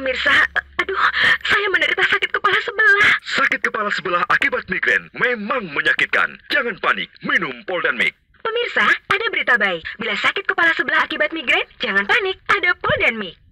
pemirsa. Aduh, saya menderita sakit kepala sebelah. Sakit kepala sebelah akibat migrain memang menyakitkan. Jangan panik, minum Poldanmik. Pemirsa, ada berita baik. Bila sakit kepala sebelah akibat migrain, jangan panik, ada Poldanmik.